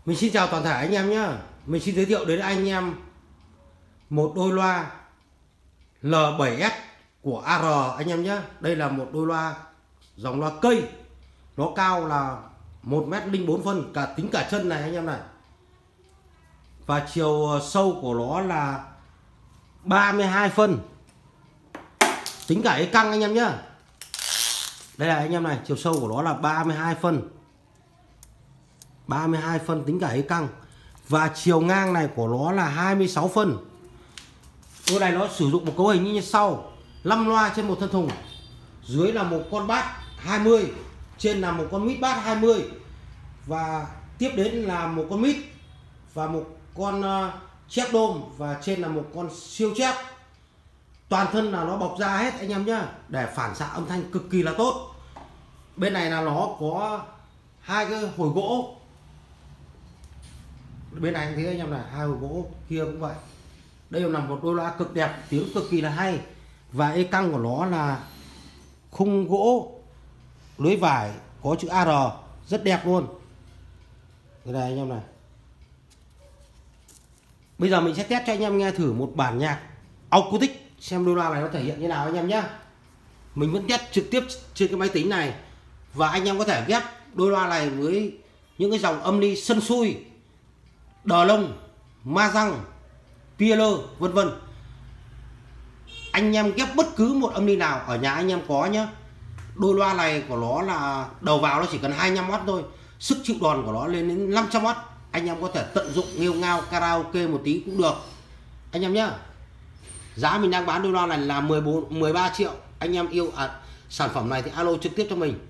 Mình xin chào toàn thể anh em nhé. Mình xin giới thiệu đến anh em một đôi loa L7S của AR anh em nhé. Đây là một đôi loa dòng loa cây. Nó cao là 1m04 phân, tính cả chân này anh em này. Và chiều sâu của nó là 32 phân. Tính cả cái căng anh em nhé. Đây là anh em này, chiều sâu của nó là 32 phân. 32 phân tính cả cái căng. Và chiều ngang này của nó là 26 phân. Đôi này nó sử dụng một cấu hình như sau: 5 loa trên một thân thùng. Dưới là một con bass 20, trên là một con mid bass 20. Và tiếp đến là một con mid và một con chép đôm, và trên là một con siêu chép. Toàn thân là nó bọc ra hết anh em nhé, để phản xạ âm thanh cực kỳ là tốt. Bên này là nó có hai cái hồi gỗ. Bên này thấy anh em này, hai hồi gỗ, kia cũng vậy. Đây là một đôi loa cực đẹp, tiếng cực kỳ là hay. Và cái căng của nó là khung gỗ lưới vải có chữ AR, rất đẹp luôn. Đây này anh em này. Bây giờ mình sẽ test cho anh em nghe thử một bản nhạc acoustic, xem đôi loa này nó thể hiện như nào anh em nhé. Mình vẫn test trực tiếp trên cái máy tính này. Và anh em có thể ghép đôi loa này với những cái dòng âm ly sân xui, đờ lông, ma răng, PL vân vân. Anh em ghép bất cứ một âm ly nào ở nhà anh em có nhé. Đôi loa này của nó là đầu vào nó chỉ cần 25W thôi, sức chịu đòn của nó lên đến 500W. Anh em có thể tận dụng nghêu ngao karaoke một tí cũng được anh em nhé. Giá mình đang bán đôi loa này là 13 triệu. Anh em yêu sản phẩm này thì alo trực tiếp cho mình.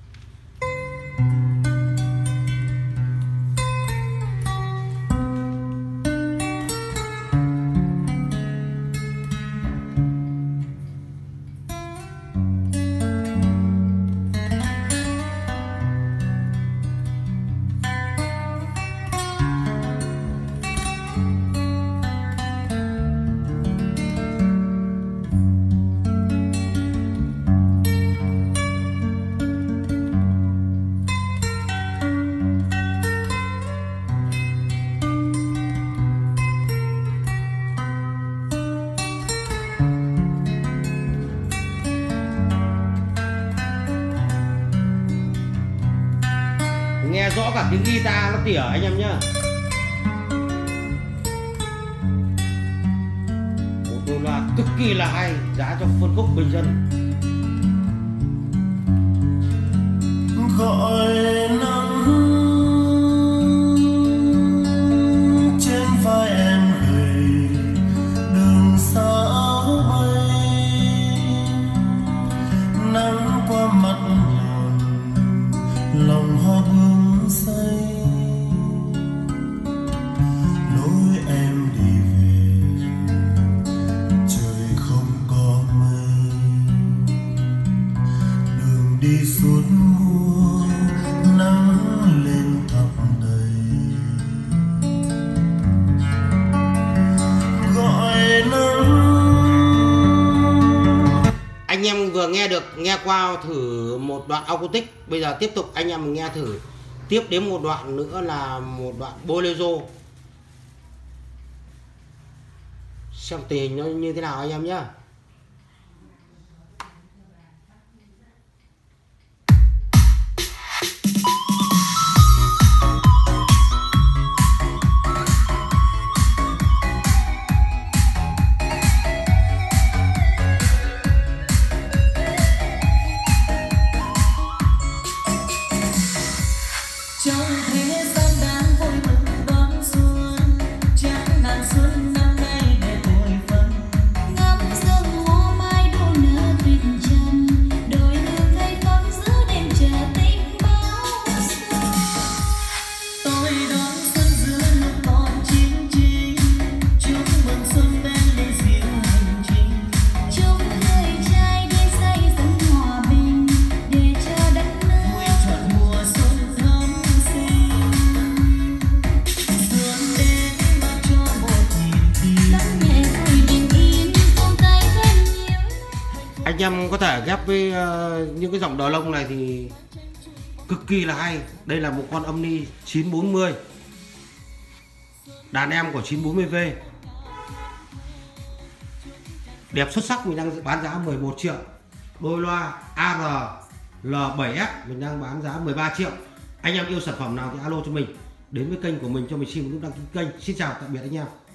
Nghe rõ cả tiếng guitar nó tỉa anh em nhá. Một đôi loa cực kỳ là hay, giá cho phân khúc bình dân. Gọi nắng trên vai em gầy, đường xa bay, nắng qua mặt buồn, lòng hoa bướm say. Lối em đi về, trời không có mây, đường đi suốt mùa, nắng lên thắp đầy. Gọi nắng. Anh em vừa nghe qua thử một đoạn acoustic. Bây giờ tiếp tục anh em mình nghe thử tiếp đến một đoạn nữa là một đoạn bolero, xem tình hình nó như thế nào anh em nhé. Trong thế gian đang vui mừng đón xuân, trắng ngàn xuân năm nay để tuổi phân. Ngắm sương hoa mai đua nở tuyệt trần, đôi đường thay phóng giữa đêm chờ tình báo xuân. Tôi đón xuân giữa lúc còn chín chinh, chúc mừng xuân bên ly rượu hành trình. Chúc người trai đi say dẫn hòa bình, để cho đất nước vui trọn mùa xuân thắm. Anh em có thể ghép với những cái dòng đờ lông này thì cực kỳ là hay. Đây là một con âm ly 940 Đàn em của 940V đẹp xuất sắc, mình đang bán giá 11 triệu. Đôi loa AR L7S mình đang bán giá 13 triệu. Anh em yêu sản phẩm nào thì alo cho mình, đến với kênh của mình cho mình xin một nút đăng ký kênh. Xin chào tạm biệt anh em.